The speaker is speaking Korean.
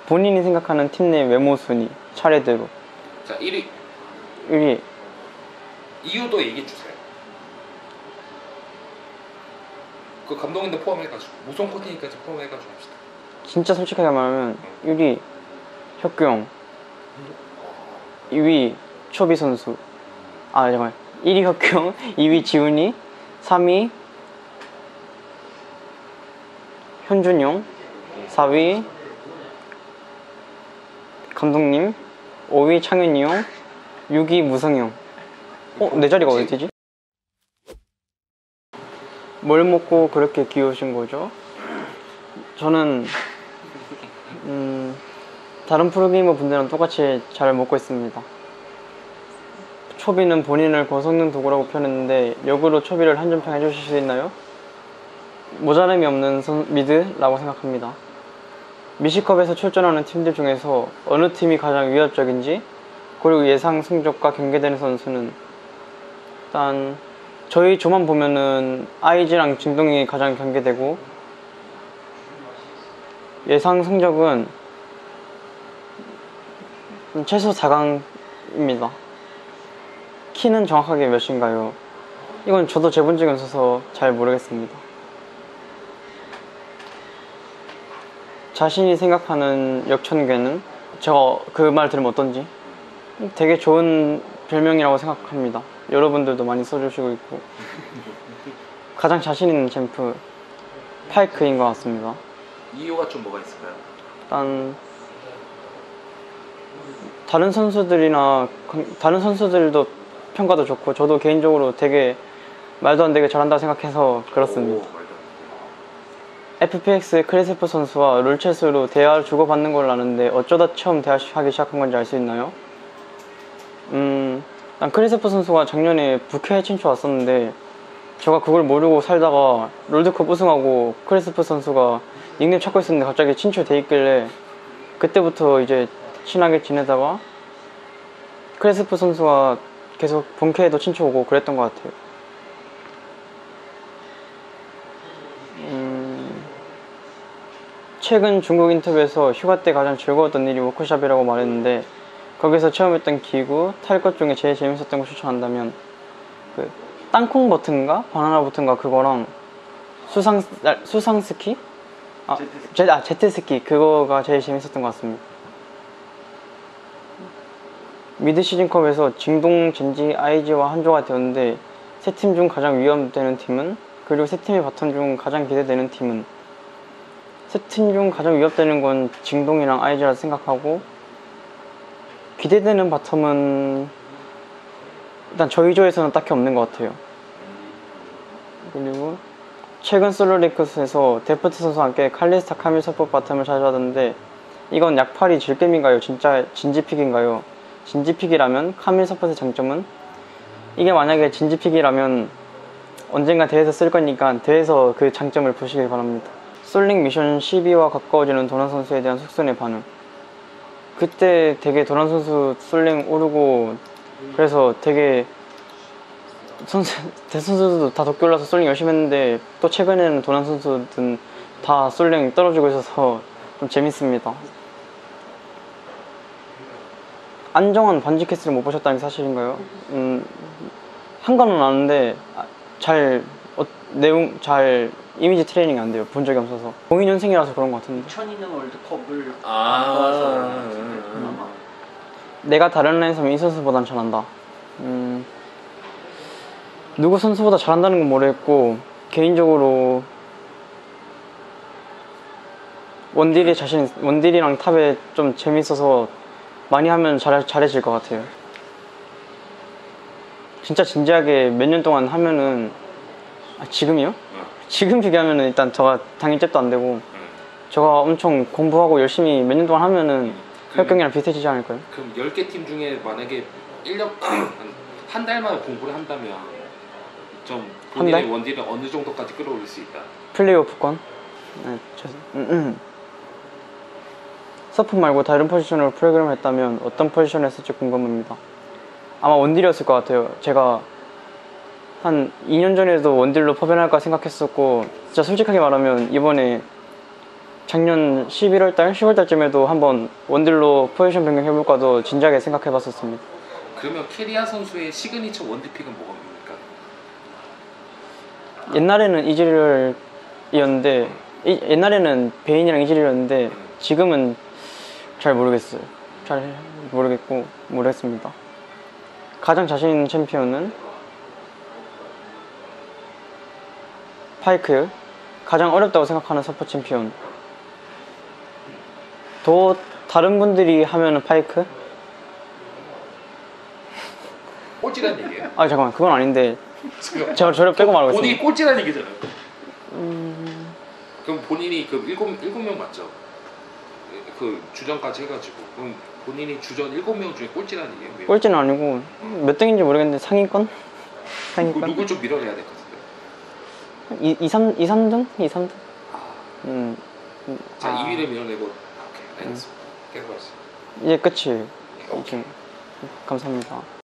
본인이 생각하는 팀 내 외모 순위 차례대로. 자, 1위. 1위. 이유도 얘기해 주세요. 그 감독님도 포함해가지고 무성 코팅까지 포함해가지고 합시다. 진짜 솔직하게 말하면 1위 혁규형, 2위 초비 선수. 아 잠깐만. 1위 혁규형, 2위 지훈이, 3위 현준형, 4위 감독님, 5위 창현이 형, 6위 무성이 형. 내 자리가 어디지? 뭘 먹고 그렇게 귀여우신 거죠? 저는 다른 프로게이머 분들은 똑같이 잘 먹고 있습니다. 초비는 본인을 고성능 도구라고 표현했는데 역으로 초비를 한 줄 평 해주실 수 있나요? 모자람이 없는 미드라고 생각합니다. 미시컵에서 출전하는 팀들 중에서 어느 팀이 가장 위협적인지, 그리고 예상 성적과 경계되는 선수는, 일단 저희 조만 보면은 아이즈랑 진동이 가장 경계되고, 예상 성적은 최소 4강입니다. 키는 정확하게 몇인가요? 이건 저도 재본 적이 없어서 잘 모르겠습니다. 자신이 생각하는 역천괴는, 제가 그 말 들으면 어떤지? 되게 좋은 별명이라고 생각합니다. 여러분들도 많이 써주시고 있고. 가장 자신 있는 챔프 파이크인 것 같습니다. 이유가 좀 뭐가 있을까요? 일단 다른 선수들도 평가도 좋고, 저도 개인적으로 되게 말도 안 되게 잘한다고 생각해서 그렇습니다. FPX 크리스프 선수와 롤챗으로 대화를 주고받는 걸 아는데 어쩌다 처음 대화하기 시작한 건지 알 수 있나요? 난 크리스프 선수가 작년에 부캐 친추 왔었는데, 제가 그걸 모르고 살다가 롤드컵 우승하고 크리스프 선수가 닉네임 찾고 있었는데 갑자기 친추돼 있길래, 그때부터 이제 친하게 지내다가 크리스프 선수가 계속 본캐에도 친추 오고 그랬던 것 같아요. 최근 중국 인터뷰에서 휴가 때 가장 즐거웠던 일이 워크숍이라고 말했는데, 거기서 체험했던 기구, 탈 것 중에 제일 재밌었던 거 추천한다면 그 땅콩 버튼가 바나나 버튼가 그거랑 수상스키? 제트스키 그거가 제일 재밌었던 것 같습니다. 미드 시즌컵에서 징동, 젠지, 아이지와 한조가 되었는데, 세 팀 중 가장 위험되는 팀은? 그리고 세 팀의 바텀 중 가장 기대되는 팀은? 세 팀 중 가장 위협되는 건 징동이랑 아이즈라 생각하고, 기대되는 바텀은 일단 저희 조에서는 딱히 없는 것 같아요. 그리고 최근 솔로링크스에서 데프트 선수와 함께 칼리스타 카밀 서폿 바텀을 자주 하던데, 이건 약팔이 질겜인가요? 진짜 진지픽인가요? 진지픽이라면 카밀 서폿의 장점은? 이게 만약에 진지픽이라면 언젠가 대회에서 쓸 거니까 대회에서 그 장점을 보시길 바랍니다. 솔링 미션 12와 가까워지는 도란 선수에 대한 숙선의 반응. 그때 되게 도란 선수 솔링 오르고, 그래서 되게 대선수들도 다 도쿄 올라서 솔링 열심히 했는데, 또 최근에는 도란 선수들은 다 솔링 떨어지고 있어서 좀 재밌습니다. 안정환 반지 캐스를 못 보셨다는 게 사실인가요? 한 거는 아는데 내용 잘 이미지 트레이닝이 안 돼요. 본 적이 없어서. 02년생이라서 그런 것 같은데. 2002년 월드컵을 내가 다른 라인에서 이 선수보단 잘한다. 누구 선수보다 잘한다는 건 모르겠고, 개인적으로 원딜이랑 탑에 좀 재밌어서 많이 하면 잘해질 것 같아요. 진짜 진지하게 몇 년 동안 하면은, 지금이요? 지금 비교하면은 일단 저가 당일 잽도 안 되고, 저가 엄청 공부하고 열심히 몇 년 동안 하면은 혈경이랑 비슷해지지 않을까요? 그럼 10개 팀 중에 만약에 1년 한 달만 공부를 한다면 좀 본인의 원딜을 어느 정도까지 끌어올릴 수 있다? 플레이오프권? 서폿 말고 다른 포지션으로 프로그램을 했다면 어떤 포지션을 했을지 궁금합니다. 아마 원딜이었을 것 같아요. 제가 한 2년 전에도 원딜로 퍼변할까 생각했었고, 진짜 솔직하게 말하면 이번에 작년 11월달, 10월달쯤에도 한번 원딜로 포지션 변경해볼까도 진지하게 생각해봤었습니다. 그러면 캐리아 선수의 시그니처 원딜픽은 뭐가 뭡니까? 옛날에는 이즈리얼이었는데 옛날에는 베인이랑 이즈리얼이었는데 지금은 잘 모르겠어요. 잘 모르겠습니다. 가장 자신 있는 챔피언은 파이크. 가장 어렵다고 생각하는 서포 챔피언. 또 다른 분들이 하면은 파이크? 꼴찌란 얘기예요? 아 잠깐만, 그건 아닌데 제가 저를 빼고 말하고 본인이 있습니다. 꼴찌란 얘기잖아요. 그럼 본인이 그 일곱 명 맞죠? 그 주전까지 해가지고 그럼 본인이 주전 7명 중에 꼴찌란 얘기예요? 왜? 꼴찌는 아니고 몇 등인지 모르겠는데 상위권? 상위권? 누굴 좀 밀어내야 될 것 같은데. 2, 3등? 2, 3등? 자 2위를 밀어내고 오케이 알겠습니다. 계속 하세요. 이제 끝이에요. 이제 감사합니다.